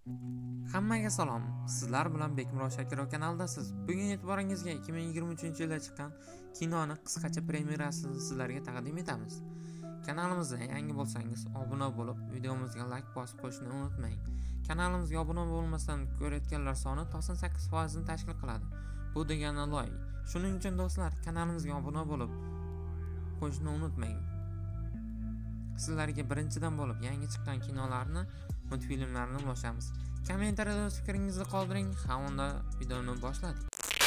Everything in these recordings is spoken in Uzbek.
Hammaga salom. Sizlar bilan Bekmurod Shakirov kanalidasiz. Bugun e'tiboringizga 2023-yilda chiqqan kinoni qisqacha premyerasini sizlarga taqdim etamiz. Kanalimizga yangi bo'lsangiz, obuna bo'lib, videomizga like bosib qo'yishni unutmang. Kanalimizga obuna bo'lmasdan ko'rayotganlar soni 98% ni tashkil qiladi. Bu degani loy. Shuning uchun do'stlar, kanalimizga obuna bo'lib qo'yishni unutmang. Sizlarga birinchidan bo'lib yangi chiqqan kinolarni, multfilmlarni ulashamiz. Kommentariyada o'z fikringizni qoldiring. Ha, unda videoni boshladik.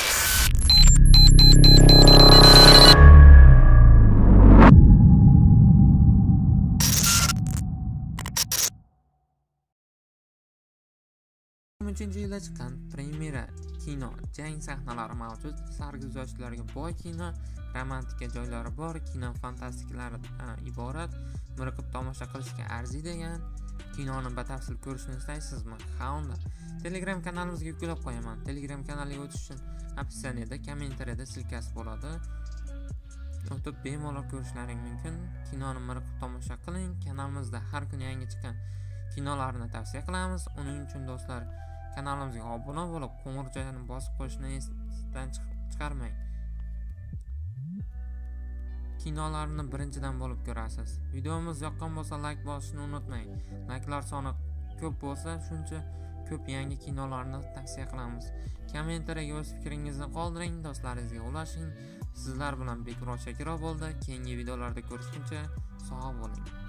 Yilda chiqqan premyera kino, jang sahnalari mavjud, sarguzashtlarga boy kino, romantika joylari bor, kino fantastikalaridan iborat, miriqib tomosha qilishga arziydigan kinoni batafsil ko'rishni istaysizmi? Ha, unda Telegram kanalimizga yuklab qo'yaman. Telegram kanaliga o'tish uchun opsiyada kommentariyada silkasi bo'ladi. O'tib bemalol ko'rishlaring mumkin. Kinoni miriqib tomosha qiling. Kanalimizda har kuni yangi chiqqan kinolarni tavsiya qilamiz. Uning uchun do'stlar, kanalimizga obuna bo'lib, qo'ng'iroqchani bosib qo'yishni esdan chiqarmang. Kinolarni birinchidan bo'lib ko'rasiz. Videomiz yoqqan bo'lsa like bosishni unutmang. Like'lar soni ko'p bo'lsa, shuncha ko'p yangi kinolarni tavsiya qilamiz. Kommentariyaga o'z fikringizni qoldiring, do'stlaringizga ulashing. Sizlar bilan Bekmurod Shakirov bo'ldi. Keyingi videolarda ko'rishguncha sog' bo'ling.